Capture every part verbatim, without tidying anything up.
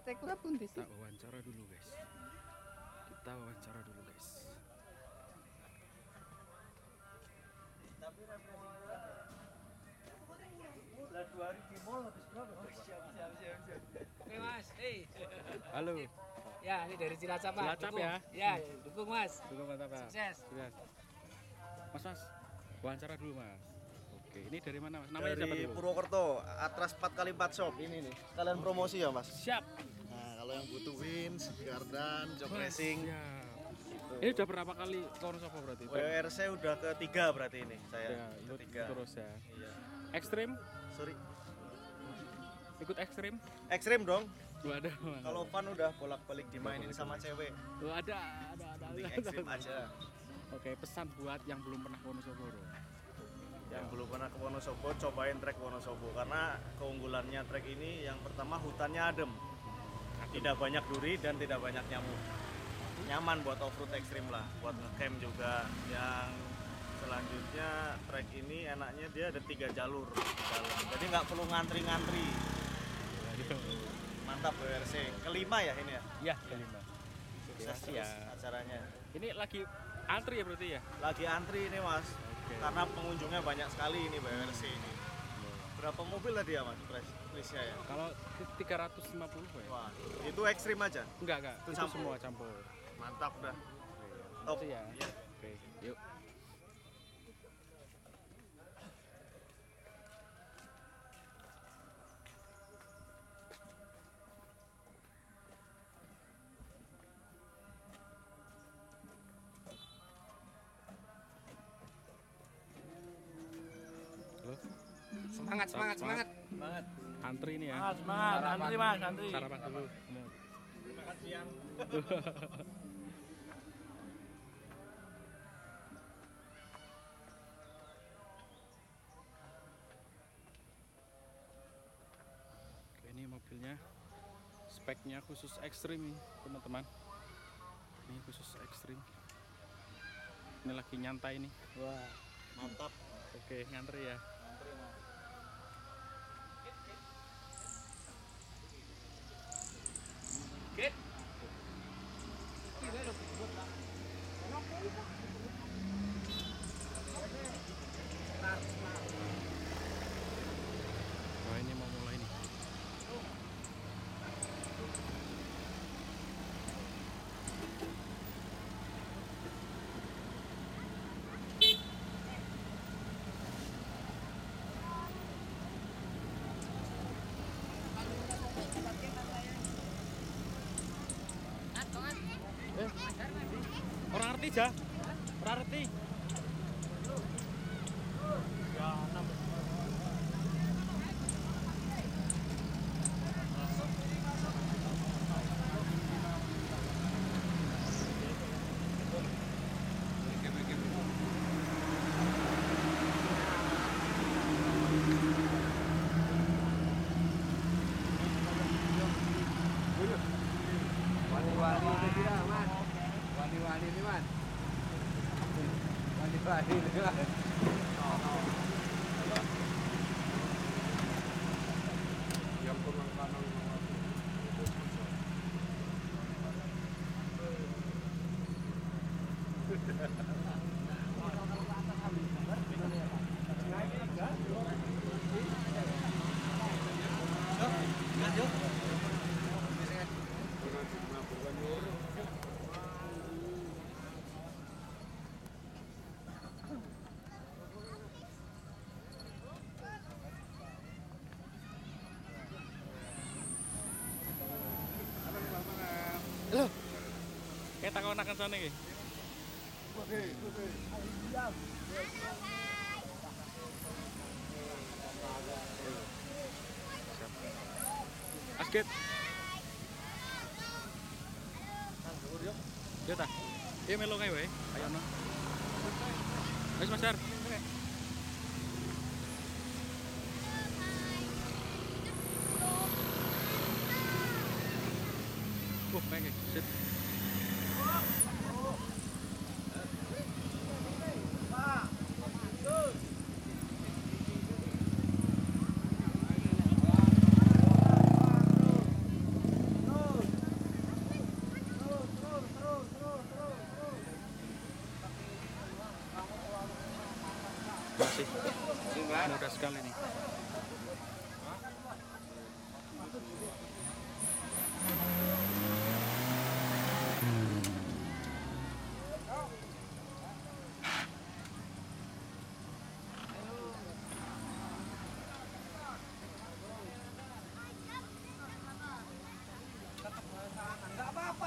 arsitekturnya pun di Kita wawancara dulu guys. Kita wawancara dulu guys. Oke mas, hey. Halo. Ya ini dari Cilacap pak. Cilacap Dukung. ya. Ya dukung mas. Dukung mantap Pak. Sukses. Sukses. Mas Mas, wawancara dulu Mas. Oke, ini dari mana Mas? Namanya siapa Dari dulu? Purwokerto, Atras empat kali empat shop ini nih. Kalian promosi ya mas? Siap. Nah kalau yang butuh wins, gardan, jog racing, Siap. gitu. Ini udah berapa kali ke Wonosobo berarti? W R C udah ketiga berarti ini saya. Ya, ikut ketiga. terus ya. Iya. Ekstrim? Sorry. Ikut ekstrim? Ekstrim dong. Waduh. Kalau fun udah bolak-balik dimainin sama cewek. Oh, ada, ada, ada. Penting ada. ekstrim aja. Oke, pesan buat yang belum pernah ke Wonosobo. Bro. Yang belum pernah ke Wonosobo, cobain trek Wonosobo karena keunggulannya trek ini yang pertama hutannya adem, tidak banyak duri dan tidak banyak nyamuk. Nyaman buat off-road ekstrim lah, buat ngecamp juga. Yang selanjutnya trek ini enaknya dia ada tiga jalur di dalam, jadi nggak perlu ngantri-ngantri. Mantap W R C. Kelima ya ini ya? Ya, kelima. Sukses Terima kasih ya. terus acaranya. Ini lagi antri ya berarti ya? Lagi antri ini mas, Oke. karena pengunjungnya banyak sekali ini W R C ini. Berapa mobil tadi ya mas? Presnya ya? Kalau tiga ratus lima puluh ya? Wah, itu ekstrim aja. Enggak, enggak. Itu Itu, campur. semua campur. Mantap dah. Top. Itu ya. Iya. Oke, yuk. Halo. Semangat semangat semangat. Banget. Antri ini ya. Semangat. Antri mas antri. Sarapan dulu. Bener. Makan siang. Oke, ini mobilnya speknya khusus ekstrim nih teman-teman. Ini khusus ekstrim. Ini lagi nyantai nih. Wah, mantap. Oke, ngantri ya. Antri mas. Git. Wah, ini mau mulai nih. Eh, orang arti ja, orang arti. Ya, enam. Wali-wali itu tidak mas. Wali-wali ini mas. Wali-wali ini mas. Yang kurang kanan. Loh. Kayak takon akan sana iki. Asket. Yo ta. Iya melo kae wae. Ayo no. Wis Mas Dar. Oh, pengen. Sit.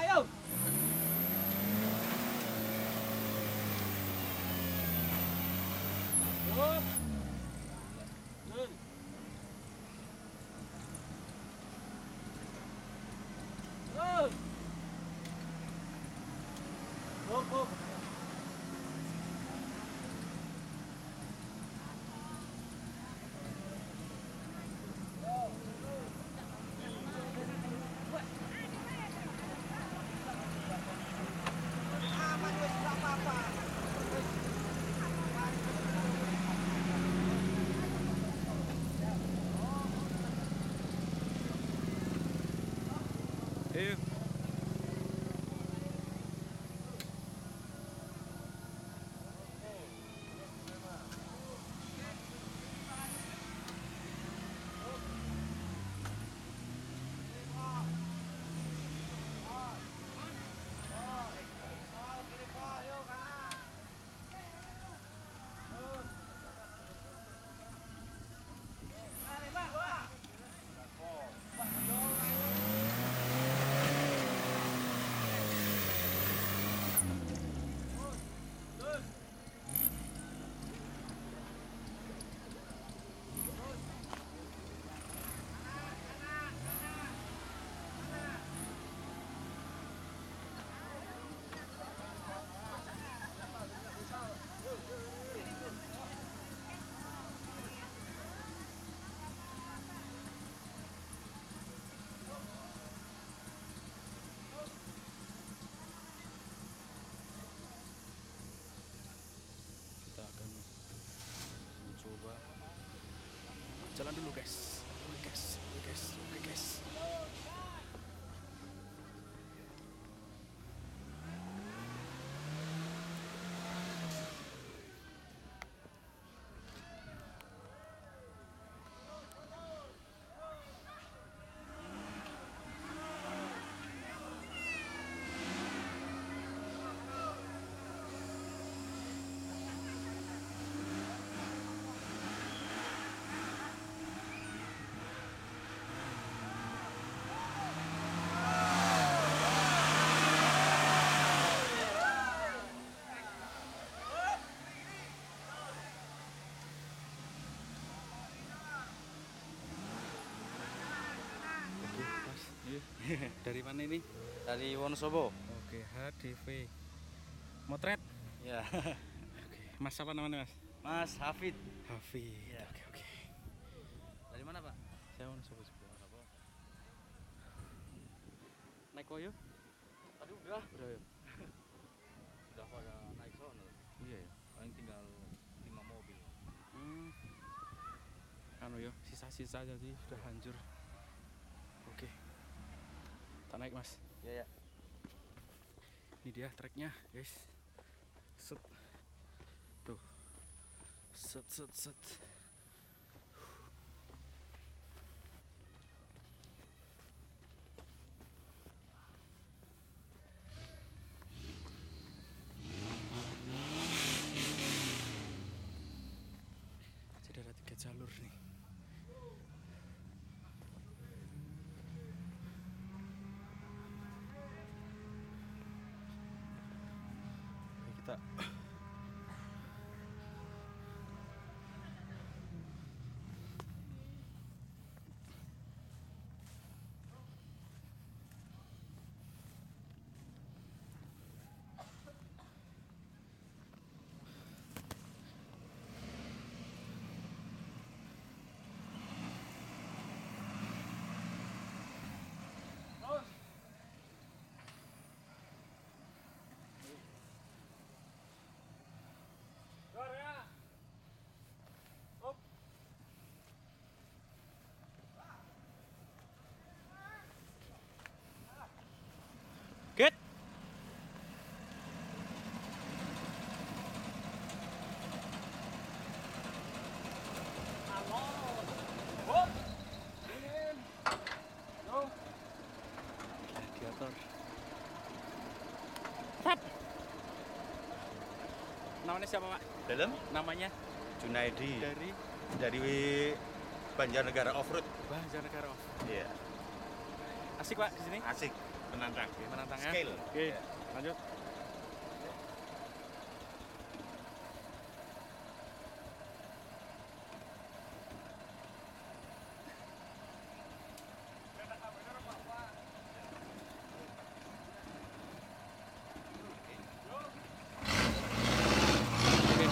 ayo. Hop. Nun. Nun. Hop, hop. Ayo. Kita akan mencoba jalan dulu guys. Oke guys, oke guys, oke guys. Oke, Mas. Iya. Dari mana ini? Dari Wonosobo. Oke, H D V. Motret. Ya. Oke, Mas apa namanya, Mas? Mas Hafid. Hafid. Iya. Oke, oke. Dari mana, Pak? Saya mau coba coba. Naik koyo? Tadi udah. Udah ya. Udah pada naik sono. Iya ya. Paling tinggal lima mobil. Hmm. Anu ya, sisa-sisa aja sih sudah hancur. Oke. Tak naik, Mas. Iya, ya. Ini dia treknya, guys. Set. Tuh. Set set set. Jadi ada tiga jalur nih. Oke, kita Get. Radiator. Tap. Namanya siapa, Pak? Dalam Namanya Junaidi dari dari Banjarnegara Offroad. Banjarnegara. Iya, Asik, Pak, di sini. asik. Menantang. Oke, menantang ya. Scale. Oke, Ya. lanjut. Oke.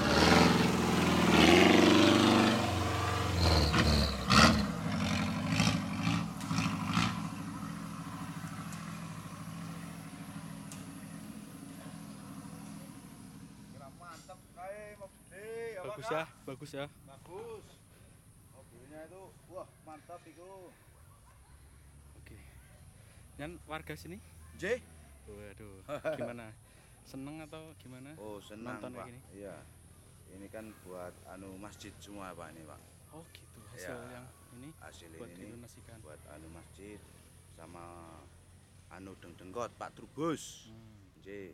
Mantap kayak mobil ya Bagus Pak, ya, Kak? bagus ya. Bagus. Mobilnya itu wah mantap itu. Oke. Dan warga sini? J. Waduh, gimana? Seneng atau gimana? Oh senang Nonton Pak. kayak gini? Iya. Ini kan buat anu masjid semua Pak ini Pak. Oh gitu, hasil Ya. yang ini Hasil buat ini didonasikan. buat anu masjid sama anu deng-denggot Pak Trubus. Hmm, J.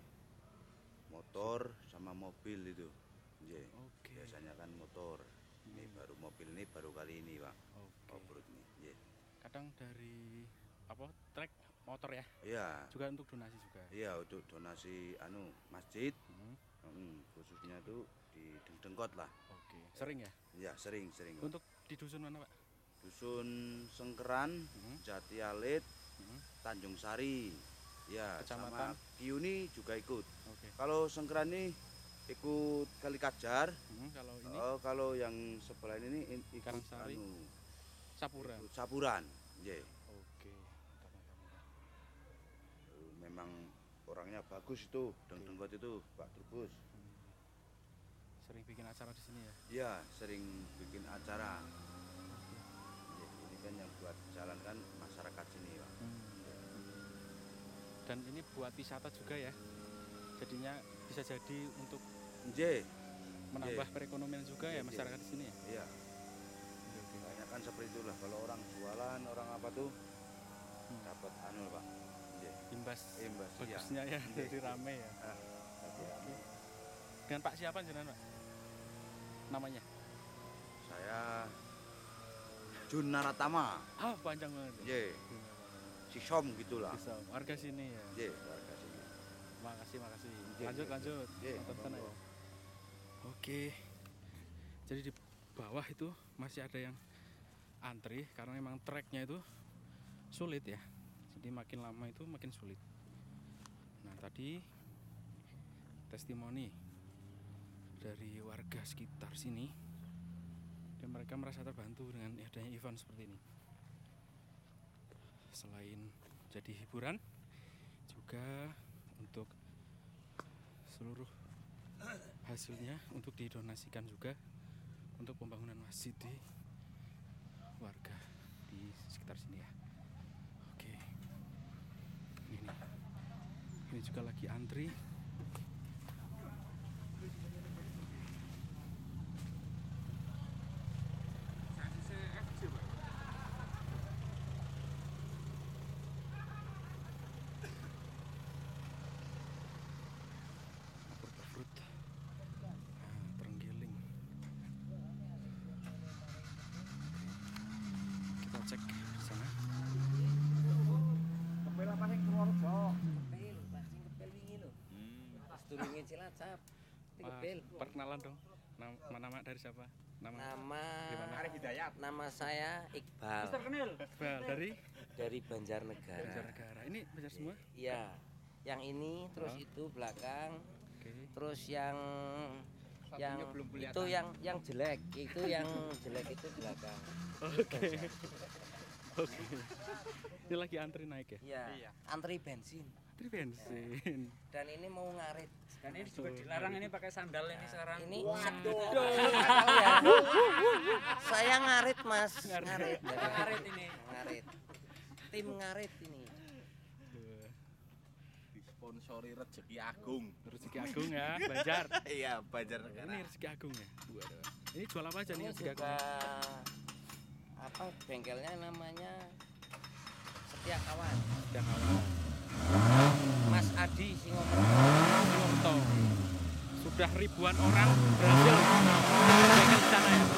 Motor sama mobil itu. J. Oke. Biasanya kan motor. Ini Hmm. baru mobil ini baru kali ini Pak. Oke. Off-road nih. J. Kadang dari apa trek motor ya, Iya. juga untuk donasi juga. Iya untuk donasi anu masjid. Hmm, Hmm, khususnya tuh di Dengdengkot lah. Oke. Sering ya? Ya sering sering. Pak. Untuk di dusun mana Pak? Dusun Sengkeran, Hmm, Jati Alit, hmm, Tanjung Sari. Ya Kecamatan? sama Kiuni juga ikut. Oke. Kalau Sengkeran nih ikut Kali Kajar. Hmm, kalau ini Oh, kalau yang sebelah ini in- ikut Karangsari. anu, Sapuran. ikut Sapuran. Ye. Oke. Mantap, mantap, mantap. Eh, Memang orangnya bagus itu, Dengdengkot itu Pak Trubus. Hmm. Sering bikin acara di sini ya. Iya, sering bikin acara. Oke. Ya, ini kan yang buat jalan kan masyarakat sini, Pak. Hmm. Dan ini buat wisata juga ya. Jadinya bisa jadi untuk J. menambah perekonomian juga ya Iya. masyarakat di sini ya. Iya, Oke, oke. banyak kan seperti itulah. Kalau orang jualan, orang apa tuh Hmm. dapat anu, Pak. J. Imbas Imbas, iya. bagusnya ya, Iya. jadi rame ya. Ah, tapi anu, Dengan Pak siapa jenengan Pak? Namanya? saya Jun Naratama. Ah, panjang banget. J. Si Som gitulah. Bisa. Warga sini ya. J. Warga sini. Makasih, makasih. Iya, Lanjut, iya, lanjut. iya. Mantap tenan ya. Oke. Jadi di bawah itu masih ada yang antri karena memang treknya itu sulit ya. Jadi makin lama itu makin sulit. Nah, tadi testimoni dari warga sekitar sini dan mereka merasa terbantu dengan adanya event seperti ini. Selain jadi hiburan, juga untuk seluruh hasilnya untuk didonasikan juga untuk pembangunan masjid di warga di sekitar sini ya. Oke, ini nih. Ini juga lagi antri. Fruit nah, terenggiling. Kita cek di sana. Kepel apa sing Purworejo? Kepel, Pak, sing kepel wingi lho. Pas durunge Cilacap. Itu Wah, kepel. perkenalan dong. Nama, nama dari siapa? Nama Nama Gimana? Arif Hidayat. nama saya Iqbal Iqbal dari dari Banjarnegara. Banjarnegara. Ini Banjar semua? Iya. Yang ini terus Oh. itu belakang, Oke. terus yang yang Satunya belum kelihatan. itu yang yang jelek, itu yang jelek itu belakang. Oke. Oke. Ini lagi antri naik ya? Iya. Iya. Antri bensin. Antri bensin. Dan ini mau ngarit. Dan ini juga dilarang ini pakai sandal ini sekarang. Ini Waduh. ya. Saya ngarit, Mas. Ngarit. Ngarit ini. Ngarit. Tim ngarit ini. Disponsori Rezeki Agung. Rezeki Agung ya, Banjar. Iya, Ini Banjarnegara. Rezeki Agung ya. Waduh. Ini jual apa aja nih Ini Rezeki juga Agung? apa bengkelnya namanya Setia Kawan. Sudah kawan. Mas Adi Singomerto. Singomerto. Sudah ribuan orang berhasil bengkel di sana ya.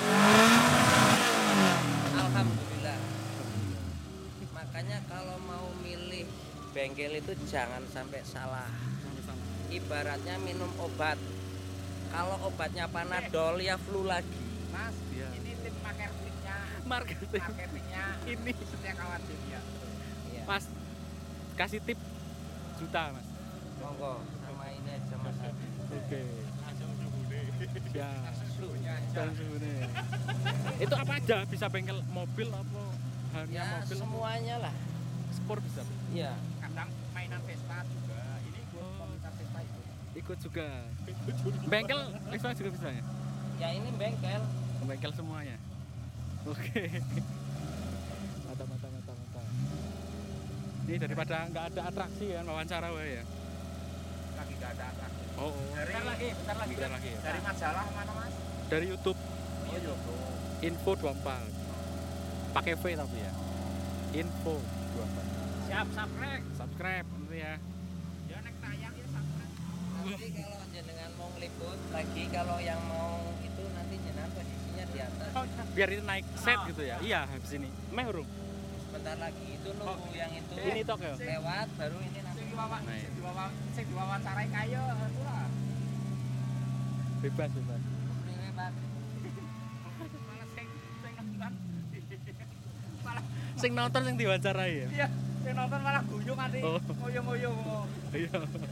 Alhamdulillah. Makanya kalau mau milih bengkel itu jangan sampai salah. Sampai salah. Ibaratnya minum obat. Kalau obatnya Panadol ya flu lagi. Mas, Iya. ini tim marketingnya, Marketing marketingnya ini. setia kawan tim ya. Iya. Mas kasih tip juta mas. Monggo sama ini aja Mas. Oke. Ya. Flu-nya aja. Dan sebenarnya. Itu apa aja? Bisa bengkel mobil apa hanya Ya mobil? semuanya lah. Sport bisa. Iya. Kadang mainan Vespa juga. Ini ikut Oh. komunitas Vespa itu. Ikut juga. Bengkel Vespa juga bisa ya? Ya ini bengkel. Bengkel semuanya. Oke. Mantap, mantap, mantap, mantap. Ini daripada nggak ada atraksi kan wawancara wae ya. Lagi gak ada atraksi. Oh, oh. Dari, bentar lagi, bentar lagi. Bentar lagi ya. Dari majalah mana mas? Dari YouTube Oh YouTube. Info dua puluh empat. Pakai V tapi ya. Info dua puluh empat. Siap, subscribe. Subscribe nanti ya. Ya nek tayang ya subscribe. Nanti kalau jenengan mau ngeliput lagi, kalau yang mau itu nanti jenengan posisinya di atas. Biar itu naik set gitu ya. Iya, habis ini. Meh urung. Sebentar lagi itu nunggu yang itu Ini tok ya. lewat baru ini nanti. Sing diwawancara, Nah, iya. sing diwawancara, sing diwawancarai kaya itu lah. Bebas, bebas. Priwe, Pak? Malah sing sing nonton. Malah Sing nonton sing diwawancarai ya. iya, sing nonton malah guyu nanti. Oh. Ngoyo-ngoyo. Iya.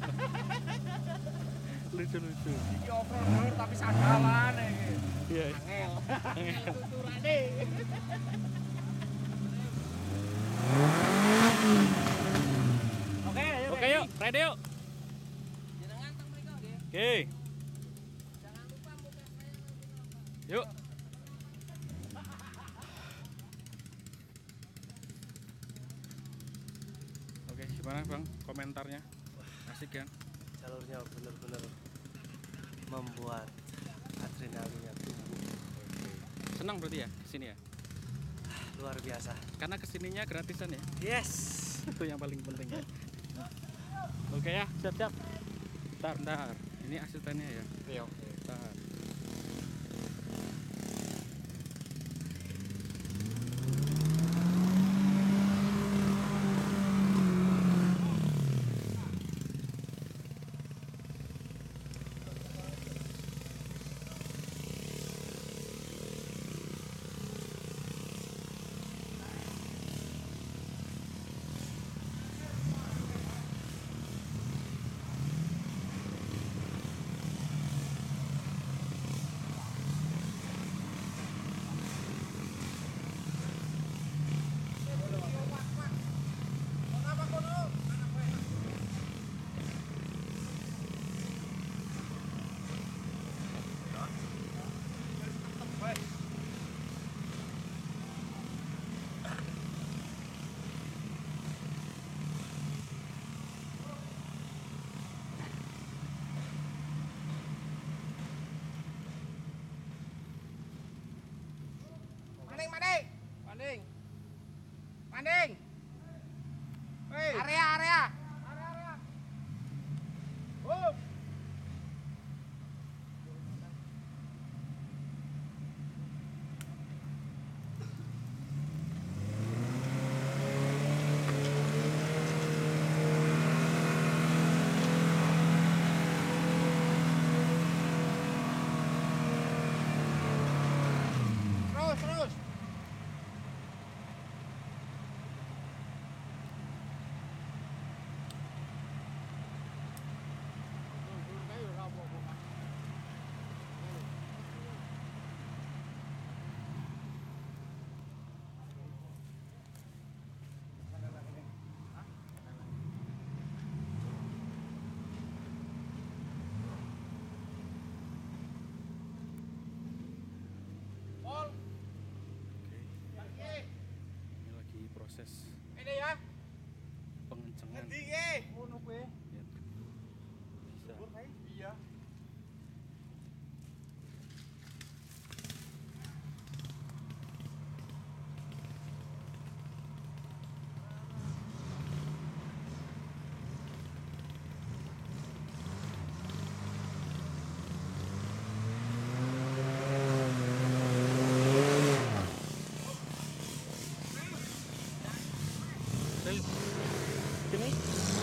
Lucu-lucu. Iki off-roader tapi sandalan iki. Iya. Angel. Angel tuturane. Oke, ayo. Oke yuk, ready yuk. Jenengan teng mriko nggih. Oke. Jangan lupa buka saya nanti. Yuk. Oke, gimana Bang komentarnya? Asik kan? Jalurnya benar-benar membuat adrenalinnya tumbuh Senang berarti ya kesini ya? luar biasa. Karena kesininya gratisan ya? Yes. Itu yang paling penting ya. Oke ya, siap-siap. Bentar, bentar. Ini asistennya ya. Iya. Bentar. Manding, manding. Manding. Manding. Hei. Area, area. Area, area. Oh. Terus, terus. Pol, Oke. Ini lagi proses ini ya. pengencengan. Ngendi ngono kuwi? Ya. Bisa. Iya. Sel. sini